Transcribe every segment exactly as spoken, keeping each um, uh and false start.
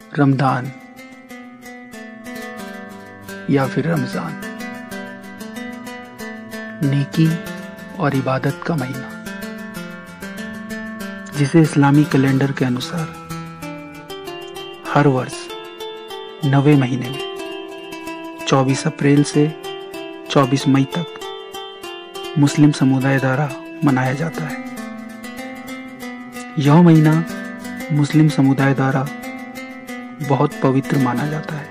रमदान या फिर रमजान, नेकी और इबादत का महीना, जिसे इस्लामी कैलेंडर के अनुसार हर वर्ष नवे महीने में चौबीस अप्रैल से चौबीस मई तक मुस्लिम समुदाय द्वारा मनाया जाता है। यह महीना मुस्लिम समुदाय द्वारा बहुत पवित्र माना जाता है।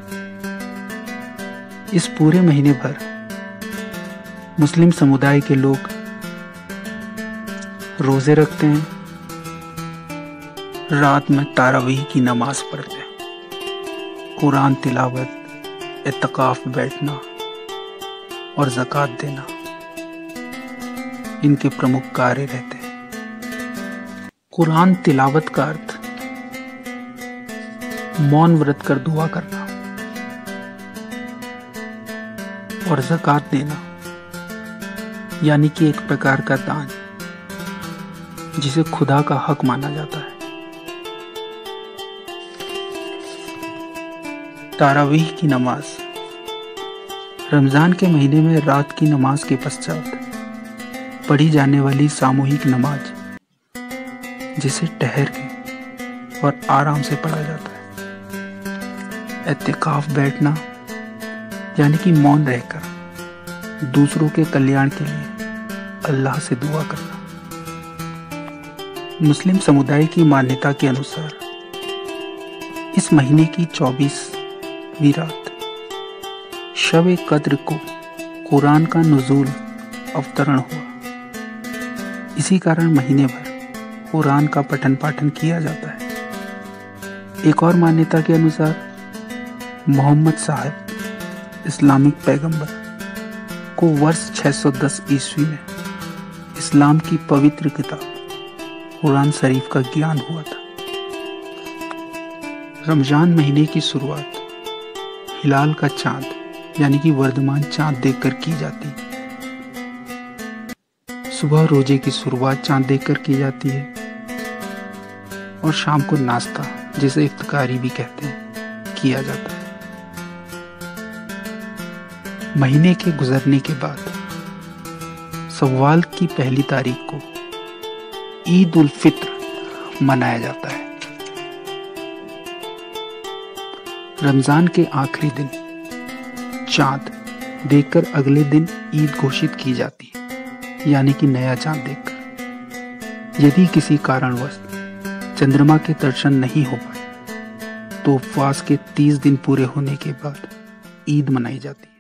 इस पूरे महीने भर मुस्लिम समुदाय के लोग रोजे रखते हैं, रात में तारावीह की नमाज पढ़ते हैं, कुरान तिलावत, इत्तिकाफ बैठना और ज़कात देना इनके प्रमुख कार्य रहते हैं। कुरान तिलावत का अर्थ मौन व्रत कर दुआ करना और ज़कात देना, यानी कि एक प्रकार का दान जिसे खुदा का हक माना जाता है। तारावीह की नमाज रमजान के महीने में रात की नमाज के पश्चात पढ़ी जाने वाली सामूहिक नमाज, जिसे ठहर के और आराम से पढ़ा जाता है। इत्तिकाफ बैठना यानी कि मौन रहकर दूसरों के कल्याण के लिए अल्लाह से दुआ करना। मुस्लिम समुदाय की मान्यता के अनुसार इस महीने की चौबीसवीं रात शब कद्र को कुरान का नुज़ूल अवतरण हुआ। इसी कारण महीने भर कुरान का पठन पाठन किया जाता है। एक और मान्यता के अनुसार मोहम्मद साहब इस्लामिक पैगंबर को वर्ष छह सौ दस ईस्वी में इस्लाम की पवित्र किताब कुरान शरीफ का ज्ञान हुआ था। रमजान महीने की शुरुआत हिलाल का चांद यानी कि वर्धमान चांद देखकर की जाती है। सुबह रोजे की शुरुआत चांद देखकर की जाती है और शाम को नाश्ता, जिसे इफ्तारी भी कहते हैं, किया जाता है। महीने के गुजरने के बाद सव्वाल की पहली तारीख को ईद उल फित्र मनाया जाता है। रमजान के आखिरी दिन चांद देखकर अगले दिन ईद घोषित की जाती है, यानी कि नया चांद देखकर। यदि किसी कारणवश चंद्रमा के दर्शन नहीं हो पाए तो उपवास के तीस दिन पूरे होने के बाद ईद मनाई जाती है।